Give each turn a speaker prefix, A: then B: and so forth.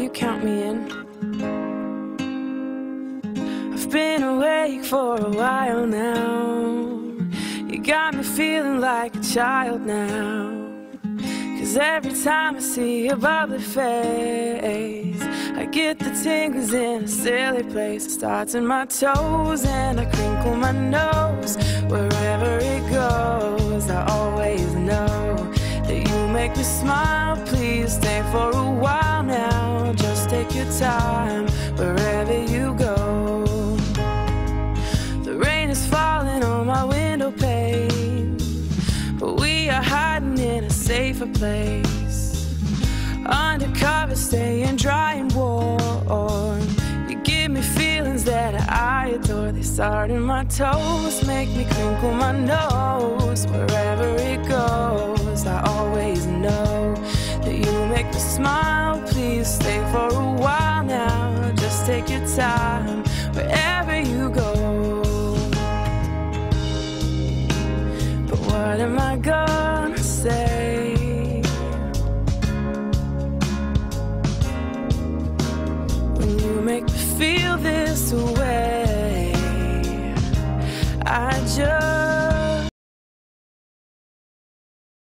A: count me in. I've been awake for a while now. You got me feeling like a child now. 'Cause every time I see your bubbly face, I get the tingles in a silly place. It starts in my toes and I crinkle my nose. Wherever it goes, I always know that you make me smile. Please stay for a while now. Just take your time wherever you go. The rain is falling on my window pane, but we are hiding in a safer place. Undercover, staying dry and warm. You give me feelings that I adore. They start in my toes, make me crinkle my nose. Wherever it goes, I always know that you make me smile. Please stay for a while now. Just take your time wherever you go. But what am I gonna say when you make me feel this way? I just